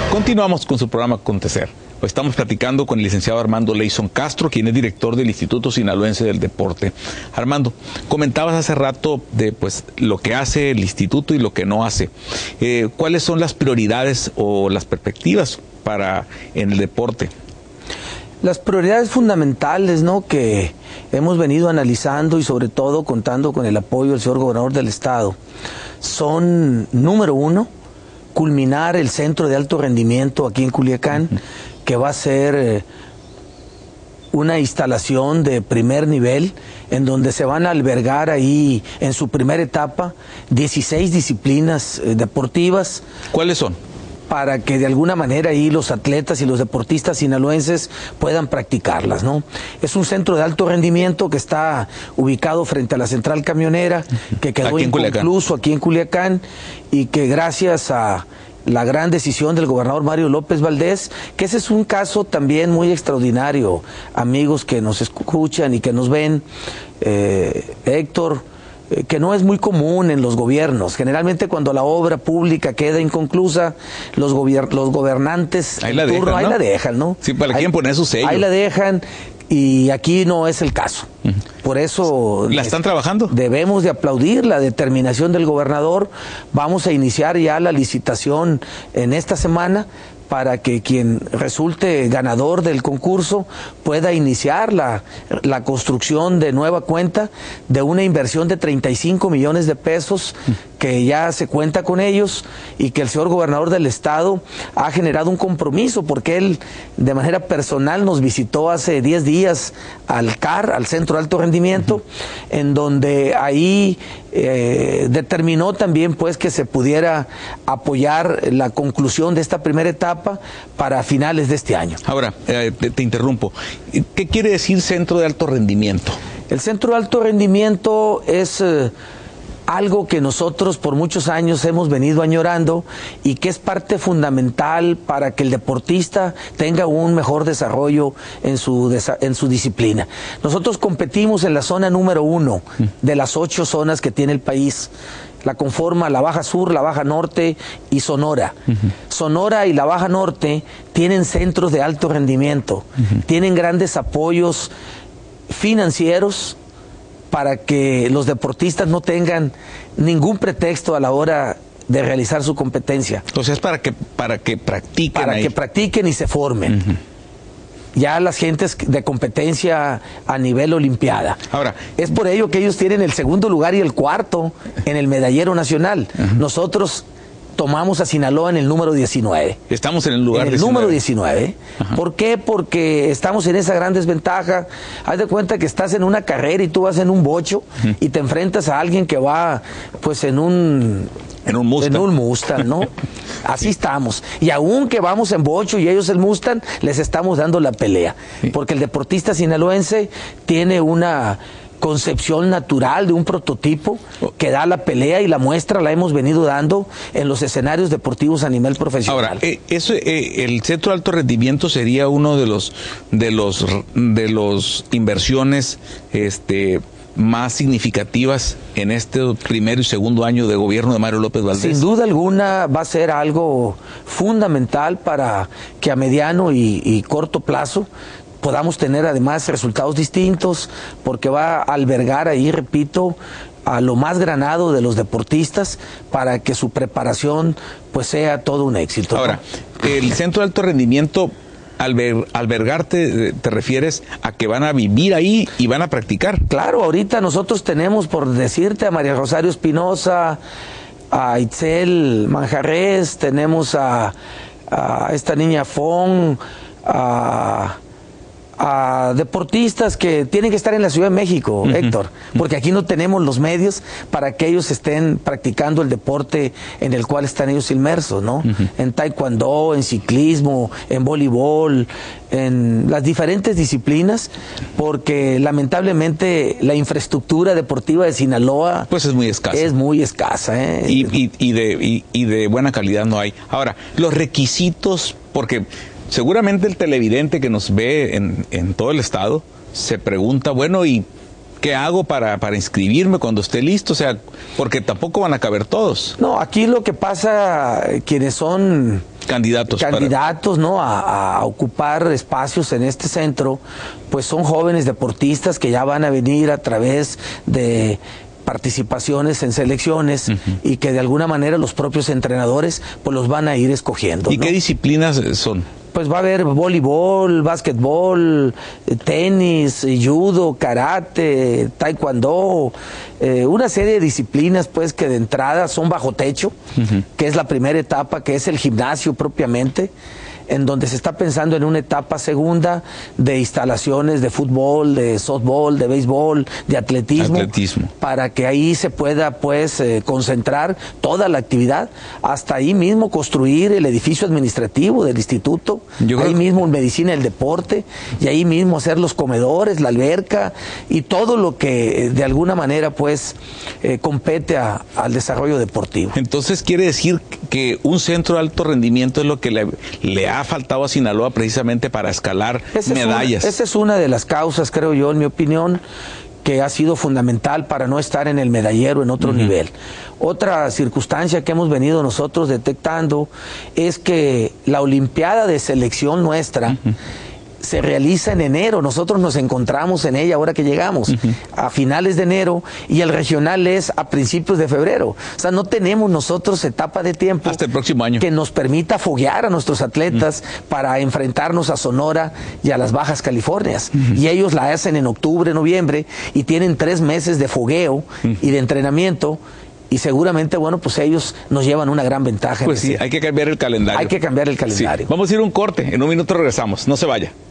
Continuamos con su programa Acontecer. Hoy estamos platicando con el licenciado Armando Leyson Castro, quien es director del Instituto Sinaloense del Deporte. Armando, comentabas hace rato de lo que hace el instituto y lo que no hace. ¿Cuáles son las prioridades o las perspectivas en el deporte? Las prioridades fundamentales, ¿no?, que hemos venido analizando y sobre todo contando con el apoyo del señor gobernador del estado, son, número uno, culminar el centro de alto rendimiento aquí en Culiacán, que va a ser una instalación de primer nivel, en donde se van a albergar ahí, en su primera etapa, 16 disciplinas deportivas. ¿Cuáles son? Para que de alguna manera ahí los atletas y los deportistas sinaloenses puedan practicarlas, ¿no? Es un centro de alto rendimiento que está ubicado frente a la central camionera, que quedó inconcluso aquí en Culiacán, y que gracias a la gran decisión del gobernador Mario López Valdés, que ese es un caso también muy extraordinario, amigos que nos escuchan y que nos ven, Héctor, que no es muy común en los gobiernos. Generalmente cuando la obra pública queda inconclusa, los gobernantes ahí la dejan, ¿no? Sí, para quien poner su sello. Ahí la dejan, y aquí no es el caso. Por eso ¿la están trabajando? Debemos de aplaudir la determinación del gobernador. Vamos a iniciar ya la licitación en esta semana, para que quien resulte ganador del concurso pueda iniciar la construcción de nueva cuenta de una inversión de 35 millones de pesos, que ya se cuenta con ellos, y que el señor gobernador del estado ha generado un compromiso, porque él de manera personal nos visitó hace 10 días al CAR, al Centro de Alto Rendimiento, en donde ahí determinó también que se pudiera apoyar la conclusión de esta primera etapa para finales de este año. Ahora, te interrumpo. ¿Qué quiere decir centro de alto rendimiento? El centro de alto rendimiento es algo que nosotros por muchos años hemos venido añorando, y que es parte fundamental para que el deportista tenga un mejor desarrollo en su disciplina. Nosotros competimos en la zona número 1 de las 8 zonas que tiene el país. La conforma la Baja Sur, la Baja Norte y Sonora. Sonora y la Baja Norte tienen centros de alto rendimiento, tienen grandes apoyos financieros para que los deportistas no tengan ningún pretexto a la hora de realizar su competencia. O sea, es para que practiquen. Para que practiquen y se formen. Ya las gentes de competencia a nivel olimpiada. Ahora, es por ello que ellos tienen el segundo lugar y el cuarto en el medallero nacional. Nosotros tomamos a Sinaloa en el número 19. Estamos en el lugar 19. Número 19. ¿Por qué? Porque estamos en esa gran desventaja. Haz de cuenta que estás en una carrera y tú vas en un bocho y te enfrentas a alguien que va en un Mustang, ¿no? Así estamos. Y aunque vamos en bocho y ellos en Mustang, les estamos dando la pelea. Porque el deportista sinaloense tiene una concepción natural de un prototipo que da la pelea, y la muestra la hemos venido dando en los escenarios deportivos a nivel profesional. Ahora, el centro de alto rendimiento sería uno de los inversiones más significativas en este primero y segundo año de gobierno de Mario López Valdés. Sin duda alguna va a ser algo fundamental para que a mediano y corto plazo podamos tener además resultados distintos, porque va a albergar ahí, repito, a lo más granado de los deportistas, para que su preparación sea todo un éxito. Ahora, el centro de alto rendimiento, albergarte, ¿te refieres a que van a vivir ahí y van a practicar? Claro, ahorita nosotros tenemos, por decirte, a María Rosario Espinosa, a Itzel Manjarres, tenemos a esta niña Fong, a deportistas que tienen que estar en la Ciudad de México, Héctor, porque aquí no tenemos los medios para que ellos estén practicando el deporte en el cual están ellos inmersos, ¿no? En taekwondo, en ciclismo, en voleibol, en las diferentes disciplinas, porque lamentablemente la infraestructura deportiva de Sinaloa es muy escasa. Es muy escasa, ¿eh? Y de buena calidad no hay. Ahora, los requisitos, porque seguramente el televidente que nos ve en todo el estado se pregunta, bueno, ¿y qué hago para inscribirme cuando esté listo? O sea, porque tampoco van a caber todos. No, aquí lo que pasa, quienes son candidatos, ¿no? A ocupar espacios en este centro, pues son jóvenes deportistas que ya van a venir a través de participaciones en selecciones y que de alguna manera los propios entrenadores pues los van a ir escogiendo. ¿Y qué disciplinas son? Pues va a haber voleibol, básquetbol, tenis, judo, karate, taekwondo, una serie de disciplinas pues que de entrada son bajo techo, que es la primera etapa, que es el gimnasio propiamente, en donde se está pensando en una etapa segunda de instalaciones de fútbol, de softball, de béisbol, de atletismo, para que ahí se pueda pues concentrar toda la actividad, hasta ahí mismo construir el edificio administrativo del instituto, ahí mismo en medicina del deporte, y ahí mismo hacer los comedores, la alberca y todo lo que de alguna manera pues compete al desarrollo deportivo. Entonces quiere decir que un centro de alto rendimiento es lo que le ha faltado a Sinaloa precisamente para escalar medallas. Esa es una de las causas, creo yo, en mi opinión, que ha sido fundamental para no estar en el medallero en otro nivel. Otra circunstancia que hemos venido nosotros detectando es que la Olimpiada de selección nuestra se realiza en enero. Nosotros nos encontramos en ella ahora que llegamos, a finales de enero, y el regional es a principios de febrero. O sea, no tenemos nosotros etapa de tiempo hasta el próximo año que nos permita foguear a nuestros atletas para enfrentarnos a Sonora y a las Bajas Californias. Y ellos la hacen en octubre, noviembre, y tienen 3 meses de fogueo y de entrenamiento. Y seguramente, bueno, pues ellos nos llevan una gran ventaja. Pues sí, hay que cambiar el calendario. Hay que cambiar el calendario. Sí. Vamos a ir a un corte. En un minuto regresamos. No se vaya.